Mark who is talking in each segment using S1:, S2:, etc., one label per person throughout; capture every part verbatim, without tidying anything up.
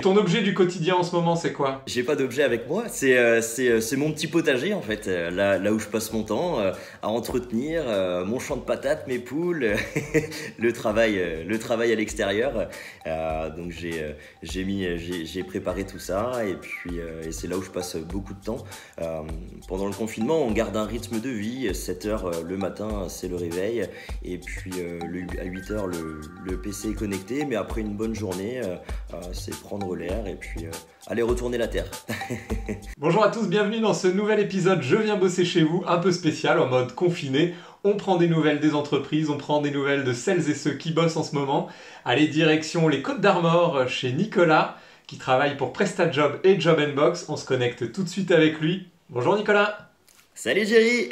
S1: Ton objet du quotidien en ce moment, c'est quoi?
S2: J'ai pas d'objet avec moi, c'est euh, c'est euh, c'est mon petit potager en fait, euh, là, là où je passe mon temps euh, à entretenir euh, mon champ de patates, mes poules, le travail, euh, le travail à l'extérieur. Euh, donc j'ai euh, j'ai mis, j'ai j'ai préparé tout ça et puis euh, et c'est là où je passe beaucoup de temps. Euh, Pendant le confinement, on garde un rythme de vie, sept heures euh, le matin, c'est le réveil et puis euh, le, à huit heures le, le P C est connecté, mais après une bonne journée, euh, euh, c'est prendre l'air et puis euh, aller retourner la terre.
S1: Bonjour à tous, bienvenue dans ce nouvel épisode Je viens bosser chez vous, un peu spécial, en mode confiné. On prend des nouvelles des entreprises, on prend des nouvelles de celles et ceux qui bossent en ce moment. Allez, direction les Côtes d'Armor, chez Nicolas, qui travaille pour PrestaJob et Job and Box. On se connecte tout de suite avec lui. Bonjour Nicolas.
S2: Salut Jerry.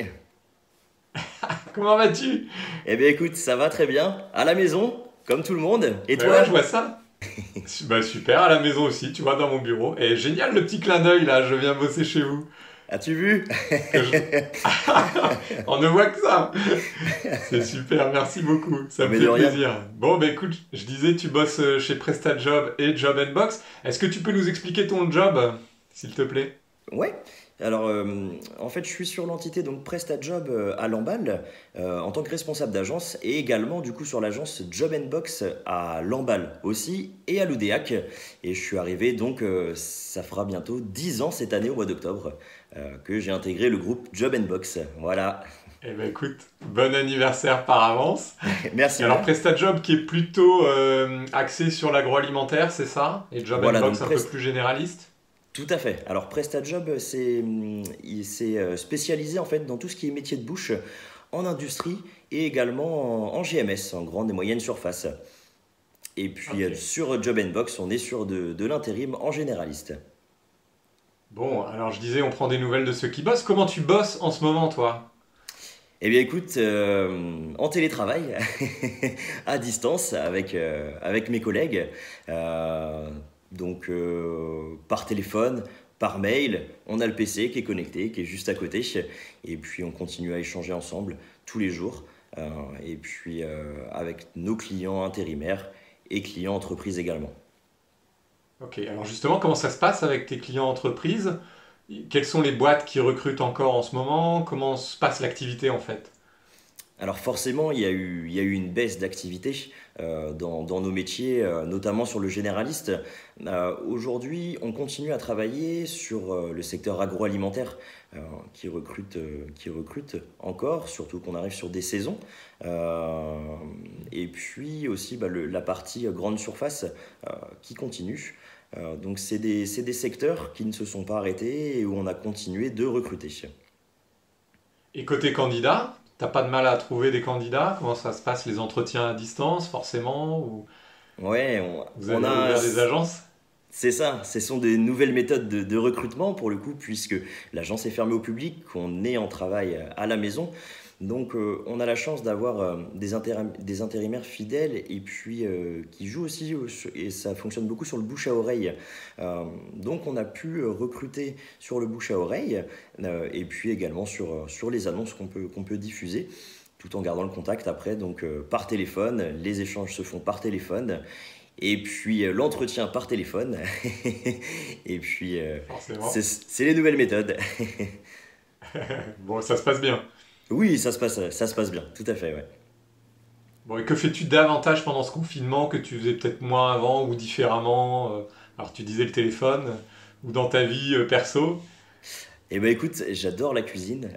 S1: Comment vas-tu?
S2: Eh bien écoute, ça va très bien, à la maison, comme tout le monde. Et
S1: Bah
S2: toi?
S1: ouais, je vois ça. Bah super, à la maison aussi, tu vois, dans mon bureau. Et génial le petit clin d'œil là, je viens bosser chez vous.
S2: As-tu vu?
S1: Que je- On ne voit que ça. C'est super, merci beaucoup. Ça me
S2: Mais
S1: fait
S2: de rien.
S1: plaisir. Bon, bah écoute, je disais, tu bosses euh, chez PrestaJob et Job and Box. Est-ce que tu peux nous expliquer ton job, euh, s'il te plaît?
S2: Ouais. Alors, euh, en fait, je suis sur l'entité donc PrestaJob euh, à Lamballe euh, en tant que responsable d'agence et également du coup sur l'agence Job and Box à Lamballe aussi et à l'Oudéac. Et je suis arrivé donc, euh, ça fera bientôt dix ans cette année au mois d'octobre euh, que j'ai intégré le groupe Job and Box. Voilà.
S1: Eh ben écoute, bon anniversaire par avance.
S2: Merci
S1: Et alors
S2: bien.
S1: PrestaJob qui est plutôt euh, axé sur l'agroalimentaire, c'est ça? Et Job and
S2: Voilà, donc
S1: Box un peu
S2: Prest-
S1: plus généraliste?
S2: Tout à fait. Alors PrestaJob, c'est hum, il s'est euh, spécialisé en fait dans tout ce qui est métier de bouche, en industrie et également en, en G M S, en grande et moyenne surface. Et puis
S1: Ok.
S2: euh, sur Job and Box, on est sur de, de l'intérim en généraliste.
S1: Bon, alors je disais, on prend des nouvelles de ceux qui bossent. Comment tu bosses en ce moment, toi?
S2: Eh bien écoute, euh, en télétravail, à distance, avec, euh, avec mes collègues, euh, donc euh, par téléphone, par mail, on a le P C qui est connecté, qui est juste à côté, et puis on continue à échanger ensemble tous les jours, euh, et puis euh, avec nos clients intérimaires et clients entreprises également.
S1: Ok, alors justement, comment ça se passe avec tes clients entreprises? Quelles sont les boîtes qui recrutent encore en ce moment? Comment se passe l'activité en fait?
S2: Alors forcément, il y a eu, il y a eu une baisse d'activité euh, dans, dans nos métiers, euh, notamment sur le généraliste. Euh, aujourd'hui, on continue à travailler sur euh, le secteur agroalimentaire euh, qui recrute, euh, qui recrute encore, surtout qu'on arrive sur des saisons. Euh, et puis aussi bah, le- la partie grande surface euh, qui continue. Euh, donc c'est des, c'est des secteurs qui ne se sont pas arrêtés et où on a continué de recruter.
S1: Et côté candidat, t'as pas de mal à trouver des candidats? Comment ça se passe les entretiens à distance, forcément? Ou
S2: Ouais, on,
S1: vous
S2: on
S1: avez
S2: a,
S1: ouvert des agences?
S2: c'est ça, ce sont des nouvelles méthodes de, de recrutement pour le coup, puisque l'agence est fermée au public, qu'on est en travail à la maison. Donc euh, on a la chance d'avoir euh, des, intérim- des intérimaires fidèles et puis euh, qui jouent aussi, euh, sur- et ça fonctionne beaucoup sur le bouche à oreille. Euh, donc on a pu euh, recruter sur le bouche à oreille euh, et puis également sur, euh, sur les annonces qu'on peut, qu'on peut diffuser tout en gardant le contact après, donc euh, par téléphone, les échanges se font par téléphone, et puis euh, l'entretien par téléphone. Et puis euh,
S1: Forcément.
S2: c'est c'est les nouvelles méthodes.
S1: Bon, ça se passe bien.
S2: Oui, ça se passe, ça se passe bien, tout à fait, ouais.
S1: Bon, et que fais-tu davantage pendant ce confinement que tu faisais peut-être moins avant ou différemment? euh, Alors tu disais le téléphone, euh, ou dans ta vie euh, perso?
S2: Eh ben écoute, j'adore la cuisine.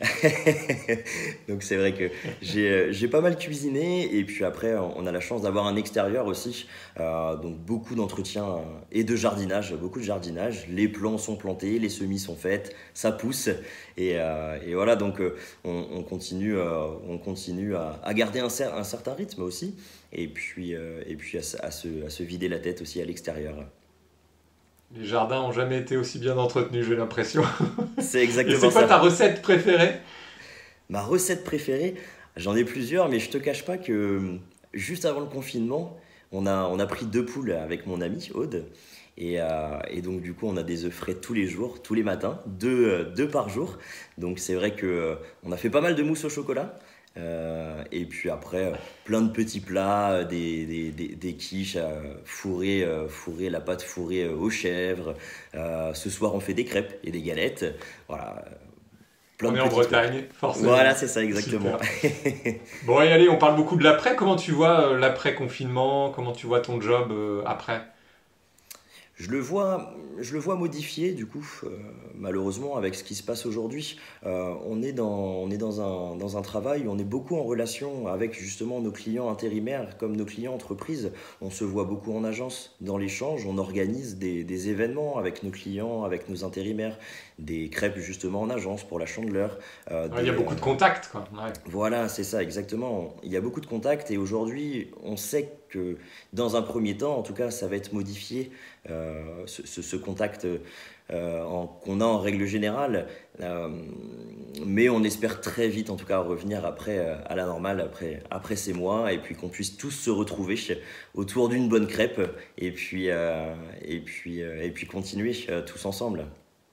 S2: Donc c'est vrai que j'ai euh, j'ai pas mal cuisiné et puis après on a la chance d'avoir un extérieur aussi. Euh, donc beaucoup d'entretien euh, et de jardinage, beaucoup de jardinage. Les plants sont plantés, les semis sont faites, ça pousse et, euh, et voilà donc euh, on, on continue, euh, on continue à, à garder un, cer- un certain rythme aussi et puis, euh, et puis à, se, à se- à se vider la tête aussi à l'extérieur.
S1: Les jardins ont jamais été aussi bien entretenus, j'ai l'impression.
S2: C'est
S1: Et
S2: exactement
S1: c'est quoi ta
S2: ça.
S1: recette préférée?
S2: Ma recette préférée, j'en ai plusieurs, mais je te cache pas que euh, juste avant le confinement, on a, on a pris deux poules avec mon ami Aude. Et, euh, et donc du coup, on a des œufs frais tous les jours, tous les matins, deux, euh, deux par jour. Donc c'est vrai que euh, on a fait pas mal de mousse au chocolat. Euh, et puis après, plein de petits plats, des, des, des, des quiches euh, fourrées, euh, fourrées, la pâte fourrée euh, aux chèvres. Euh, ce soir, on fait des crêpes et des galettes. Voilà. Plein
S1: On
S2: de
S1: est en
S2: petits plats.
S1: Bretagne, forcément.
S2: Voilà, c'est ça, exactement.
S1: Bon, et allez, on parle beaucoup de l'après. Comment tu vois euh, l'après-confinement? Comment tu vois ton job euh, après?
S2: Je le vois, je le vois modifié du coup, euh, malheureusement avec ce qui se passe aujourd'hui. Euh, on est dans, on est dans un, dans un travail où on est beaucoup en relation avec justement nos clients intérimaires comme nos clients entreprises. On se voit beaucoup en agence, dans l'échange, on organise des, des événements avec nos clients, avec nos intérimaires, des crêpes justement en agence pour la Chandeleur. euh,
S1: Ouais, il y a
S2: des,
S1: beaucoup de contacts, quoi. Ouais.
S2: voilà, c'est ça, exactement. Il y a beaucoup de contacts et aujourd'hui, on sait que dans un premier temps, en tout cas, ça va être modifié, euh, ce, ce- ce contact euh, en- qu'on a en règle générale. Euh, mais on espère très vite, en tout cas, revenir après euh, à la normale, après, après ces mois, et puis qu'on puisse tous se retrouver autour d'une bonne crêpe et puis, euh, et puis, euh, et puis continuer euh, tous ensemble.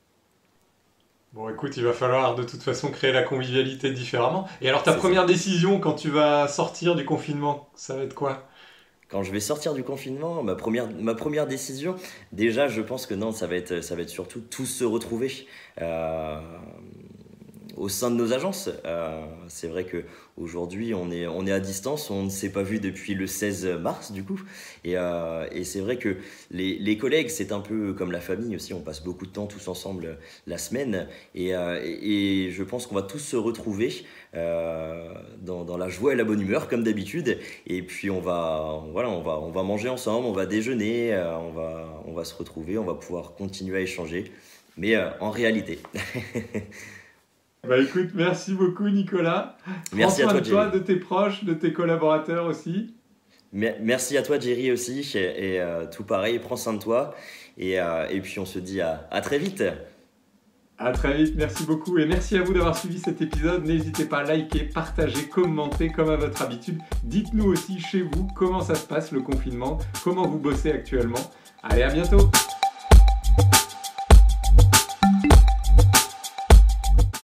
S1: Bon, écoute, il va falloir de toute façon créer la convivialité différemment. Et alors, ta
S2: C'est ça.
S1: première décision quand tu vas sortir du confinement, ça va être quoi?
S2: Quand je vais sortir du confinement, ma première, ma première décision, déjà, je pense que non, ça va être, ça va être surtout tous se retrouver euh, au sein de nos agences. Euh, c'est vrai que aujourd'hui, on est, on est à distance, on ne s'est pas vu depuis le seize mars, du coup. Et, euh, et c'est vrai que les, les collègues, c'est un peu comme la famille aussi, on passe beaucoup de temps tous ensemble la semaine. Et, euh, et, et je pense qu'on va tous se retrouver euh, dans, dans la joie et la bonne humeur, comme d'habitude. Et puis on va, voilà, on va, on va manger ensemble, on va déjeuner, euh, on va, on va se retrouver, on va pouvoir continuer à échanger, mais euh, en réalité.
S1: Bah écoute, merci beaucoup Nicolas. Prends
S2: Merci à
S1: soin
S2: toi,
S1: de toi,
S2: Jerry.
S1: de tes proches, de tes collaborateurs aussi.
S2: Mer- Merci à toi, Jerry, aussi. Et, et, euh, tout pareil, prends soin de toi. Et, euh, et puis on se dit à, à très vite.
S1: À très vite, merci beaucoup et merci à vous d'avoir suivi cet épisode. N'hésitez pas à liker, partager, commenter comme à votre habitude. Dites-nous aussi chez vous comment ça se passe le confinement, comment vous bossez actuellement. Allez, à bientôt!